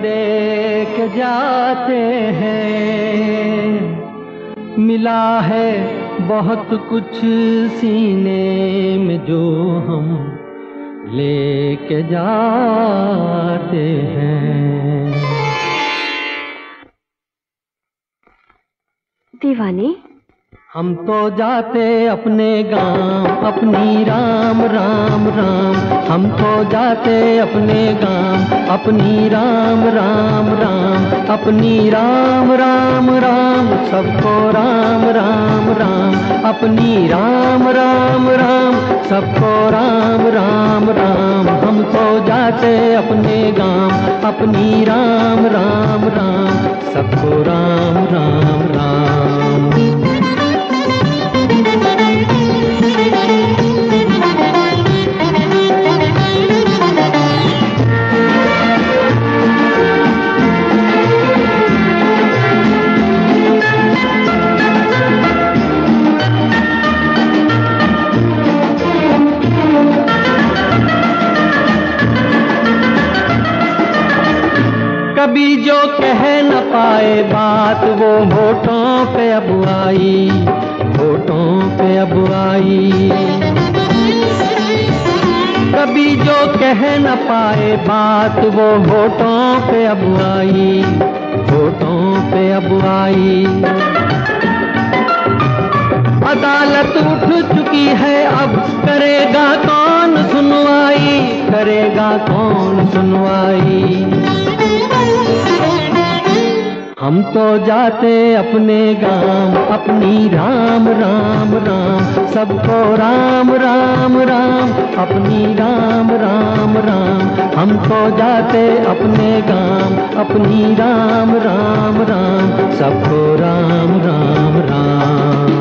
लेके जाते हैं, मिला है बहुत कुछ सीने में जो हम लेके जाते हैं। दीवाने, हम तो जाते अपने गांव, अपनी राम राम राम। हम तो जाते अपने गांव, अपनी राम राम राम। अपनी राम राम राम, सबको राम राम राम। अपनी राम राम राम, सबको राम राम राम। हम तो जाते अपने गांव, अपनी राम राम राम। सबको राम राम राम। कभी जो कह न पाए बात वो होठों पे अब आई, होठों पे अब आई। कभी जो कह न पाए बात वो होठों पे अब आई, होठों पे अब आई। अदालत उठ चुकी है अब, करेगा कौन सुनवाई, करेगा कौन सुनवाई। हम तो जाते अपने गांव, अपनी राम राम राम। सबको राम राम राम, अपनी राम राम राम। हम तो जाते अपने गांव, अपनी राम राम राम। सबको राम राम राम।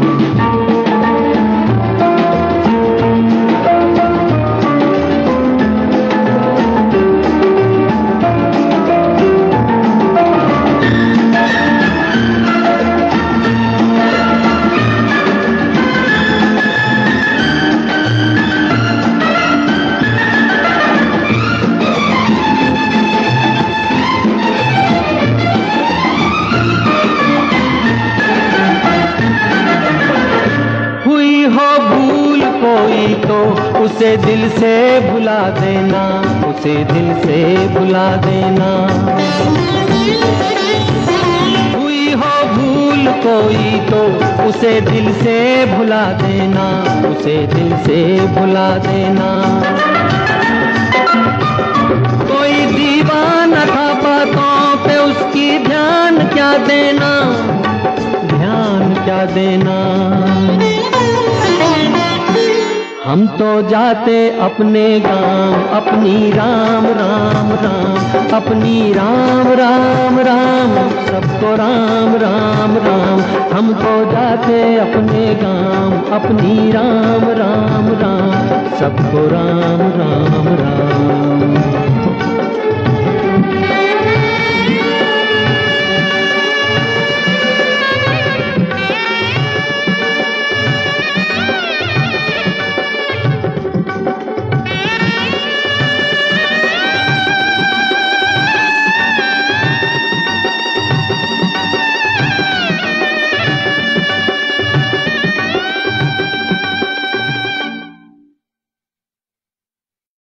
तो उसे दिल से भुला देना, उसे दिल से भुला देना। हुई हो भूल कोई तो उसे दिल से भुला देना, उसे दिल से भुला देना। कोई दीवाना था बातों पे उसकी ध्यान क्या देना, ध्यान क्या देना। हम तो जाते अपने गांव, अपनी राम राम राम। अपनी राम राम राम, सबको राम राम राम। हम तो जाते अपने गांव, अपनी राम राम राम। सबको राम राम राम।